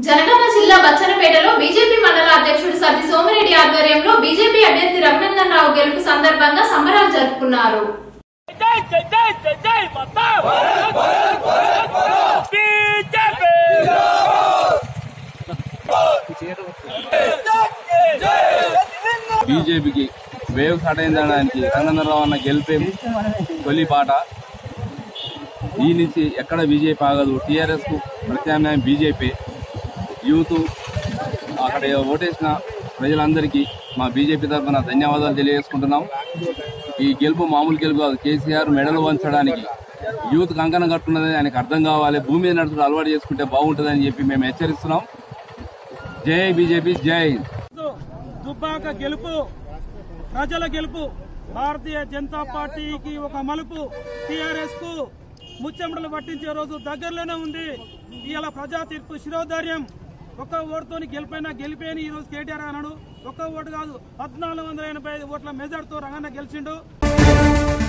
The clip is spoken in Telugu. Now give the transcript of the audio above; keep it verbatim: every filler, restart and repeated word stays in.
జనగామ జిల్లా బచ్చన్నపేటలో బీజేపీ మండల అధ్యక్షుడు సత్తి సోమిరెడ్డి ఆధ్వర్యంలో బీజేపీ అభ్యర్థి రఘునందన్ రావు గెలుపు సందర్భంగా సంబరాలు జరుపుకున్నారు. బీజేపీకి వేవ్ సాటైందనడానికి రఘునందన్ రావు అన్న గెలిపే తొలి పాట. ఈ నుంచి ఎక్కడ బీజేపీ ఆగదు. టీఆర్ఎస్ కు ప్రత్యామ్నాయం బీజేపీ. యూత్ అక్కడ ఓటేసిన ప్రజలందరికీ మా బీజేపీ తరఫున ధన్యవాదాలు తెలియజేసుకుంటున్నాం. ఈ గెలుపు మామూలు గెలుపు కాదు. కేసీఆర్ మెడలు వంచడానికి యూత్ కంకణం కట్టున్నదని ఆయనకు అర్థం కావాలి. భూమి మీద నడుచుకుంటూ అలవాటు చేసుకుంటే బాగుంటుందని చెప్పి మేము హెచ్చరిస్తున్నాం. జై బీజేపీ, జై. దుబ్బాక గెలుపు ప్రజల గెలుపు. భారతీయ జనతా పార్టీకి ఒక మలుపు. టీఆర్ఎస్ కు ముచ్చెమటలు పట్టించే రోజు దగ్గరలోనే ఉంది. ఇవాళ ప్రజా తీర్పు శిరోధార్యం. ఒక్క ఓటుతో గెలిపైనా గెలిపేని ఈ రోజు కేటీఆర్ అన్నాడు. ఒక్క ఓటు కాదు, పద్నాలుగు వందల ఎనభై ఐదు ఓట్ల మెజార్టీతో రంగన్న గెలిచిండు.